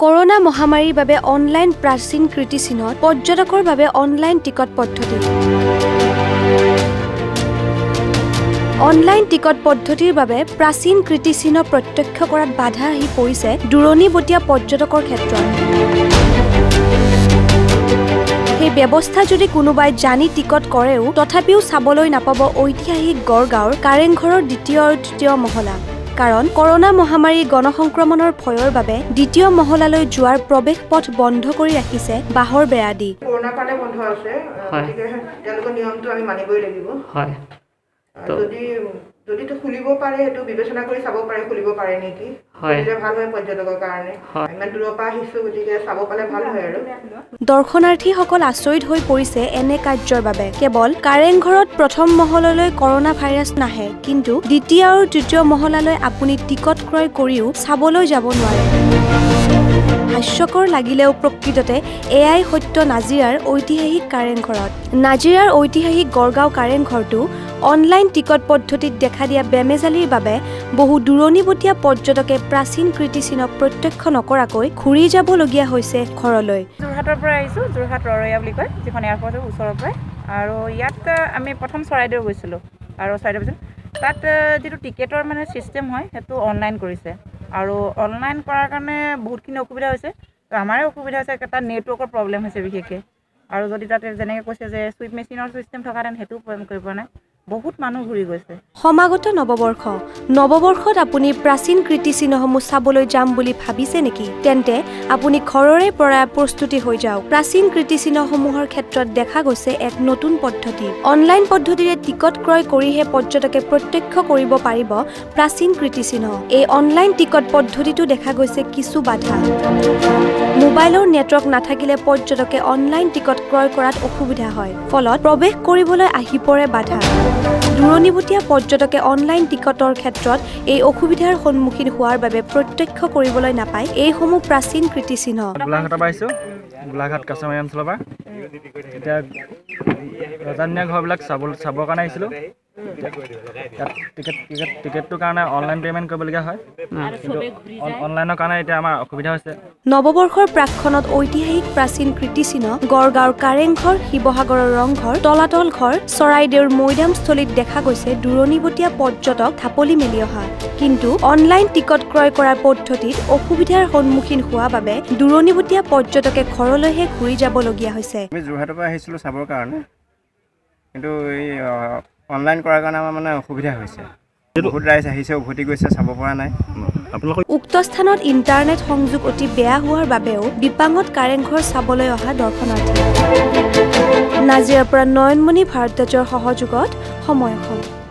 Corona মহামাৰীৰ বাবে online প্ৰাচীন কীৰ্তিচিহ্নত পৰ্যটকৰ বাবে অনলাইন টিকট পদ্ধতি। অনলাইন টিকট পদ্ধতিৰ বাবে প্ৰাচীন কীৰ্তিচিহ্ন প্ৰত্যক্ষ কৰাত বাধা আহি পৰিছে দূৰণিবতীয়া পৰ্যটকৰ ক্ষেত্ৰত। সেই ব্যৱস্থা যদি কোনোবাই জানি টিকট কৰেও তথাপিও চাবলৈ নাপাব ঐতিহাসিক গড়গাঁৱৰ কাৰেংঘৰৰ দ্বিতীয় আৰু তৃতীয় মহলা। কাৰণ কৰোনা মহামাৰীৰ গণসংক্ৰমণৰ ভয়ৰ বাবে দ্বিতীয় মহলালৈ যোৱাৰ প্ৰৱেশ পথ বন্ধ কৰি ৰাখিছে বাঁহৰ বেৰা দি। কৰোনাৰ কাৰণে বন্ধ আছে, গতিকে তেওঁলোকৰ নিয়মটো আমি মানিবই লাগিব। হয়, যদি খুলিব পাৰে সেইটো বিবেচনা কৰি চাব পাৰে, খুলিব পাৰে নেকি, খুলিলে ভাল হয় পৰ্যটকৰ কাৰণে। ইমান দূৰৰ পৰা আহিছো, গতিকে চাব পালে ভাল হয়। আৰু দৰ্শনাৰ্থীসকল আচৰিত হৈ পৰিছে এনে কাৰ্যৰ বাবে। কেৱল কাৰেংঘৰত প্ৰথম মহললৈ কৰোনা ভাইৰাছ নাহে, কিন্তু দ্বিতীয় আৰু তৃতীয় মহলালৈ আপুনি টিকট ক্ৰয় কৰিও চাবলৈ যাব নোৱাৰে। হাস্যকৰ লাগিলেও প্ৰকৃততে এয়াই সত্য নাজিৰাৰ ঐতিহাসিক কাৰেংঘৰত। নাজিৰাৰ ঐতিহাসিক গড়গাঁও কাৰেংঘৰটো অনলাইন টিকট পদ্ধতিত দেখা দিয়া বেমেজালিৰ বাবে বহু দূৰণিবতীয়া পৰ্যটকে প্ৰাচীন কীৰ্তিচিহ্ন প্ৰত্যক্ষ নকৰাকৈ ঘূৰি যাবলগীয়া হৈছে ঘৰলৈ। যোৰহাটৰ পৰা আহিছোঁ, যোৰহাট ৰৰৈয়া বুলি কয়, যিখন এয়াৰপৰ্টৰ ওচৰৰ পৰাই। আৰু ইয়াত আমি প্ৰথম চৰাইদেউ গৈছিলোঁ, আৰু চৰাইদেউ তাত যিটো টিকেটৰ মানে ছিষ্টেম হয় সেইটো অনলাইন কৰিছে। আৰু অনলাইন কৰাৰ কাৰণে বহুতখিনি অসুবিধা হৈছে, তো আমাৰে অসুবিধা হৈছে, তাত নেটৱৰ্কৰ প্ৰব্লেম হৈছে বিশেষকৈ। আৰু যদি তাতে যেনেকৈ কৈছে যে চুইপ মেচিনৰ ছিষ্টেম থকাহেঁতেন সেইটোও কৰিব পৰা নাই, বহুত মানুহ ঘূৰি গৈছে। সমাগত নৱবৰ্ষত আপুনি প্ৰাচীন কীৰ্তিচিহ্নসমূহ চাবলৈ যাম বুলি ভাবিছে নেকি? তেন্তে আপুনি ঘৰৰে পৰা প্ৰস্তুতি হৈ যাওক। প্ৰাচীন কীৰ্তিচিহ্নসমূহৰ ক্ষেত্ৰত দেখা গৈছে এক নতুন পদ্ধতি। অনলাইন পদ্ধতিৰে টিকট ক্ৰয় কৰিহে পৰ্যটকে প্ৰত্যক্ষ কৰিব পাৰিব প্ৰাচীন কীৰ্তিচিহ্ন। এই অনলাইন টিকট পদ্ধতিটো দেখা গৈছে কিছু বাধা। মোবাইলৰ নেটৱৰ্ক নাথাকিলে পৰ্যটকে অনলাইন টিকট ক্ৰয় কৰাত অসুবিধা হয়, ফলত প্ৰৱেশ কৰিবলৈ আহি পৰে বাধা। দূৰণিবতীয়া পৰ্যটকে অনলাইন টিকটৰ ক্ষেত্ৰত এই অসুবিধাৰ সন্মুখীন হোৱাৰ বাবে প্ৰত্যক্ষ কৰিবলৈ নাপায় এইসমূহ প্ৰাচীন কীৰ্তিচিহ্ন। গোলাঘাটৰ পৰা আহিছোঁ, গোলাঘাট কাছমাৰী অঞ্চলৰ পৰা। এতিয়া ৰজাদিনীয়া ঘৰবিলাক চাবৰ কাৰণে আহিছিলোঁ। টিকেটটোৰ কাৰণে অনলাইন পে'মেণ্ট কৰিবলগীয়া হয়, কিন্তু অনলাইনৰ কাৰণে এতিয়া আমাৰ অসুবিধা হৈছে। নৱবৰ্ষৰ প্ৰাকখনত ঐতিহাসিক প্ৰাচীন কীৰ্তিচিহ্ন গড়গাঁৱৰ কাৰেংঘৰ, শিৱসাগৰৰ ৰংঘৰ, তলাতল ঘৰ, চৰাইদেউৰ মৈদামস্থলীত দেখা গৈছে দূৰণিবতীয়া পৰ্যটক ঢাপলি মেলি অহা। কিন্তু অনলাইন টিকট ক্ৰয় কৰাৰ পদ্ধতিত অসুবিধাৰ সন্মুখীন হোৱা বাবে দূৰণিবতীয়া পৰ্যটকে ঘৰলৈহে ঘূৰি যাবলগীয়া হৈছে। আমি যোৰহাটৰ পৰা আহিছিলোঁ চাবৰ কাৰণে, কিন্তু এই অনলাইন কৰাৰ কাৰণে আমাৰ মানে অসুবিধা হৈছে। বহুত ৰাইজ আহিছে, উভতি গৈছে, চাব পৰা নাই। উক্ত স্থানত ইণ্টাৰনেট সংযোগ অতি বেয়া হোৱাৰ বাবেও বিপাঙত কাৰেংঘৰ চাবলৈ অহা দৰ্শনাৰ্থী। নাজিৰাৰ পৰা নয়নমণি ভাৰদ্বাজৰ সহযোগত সময় অসম।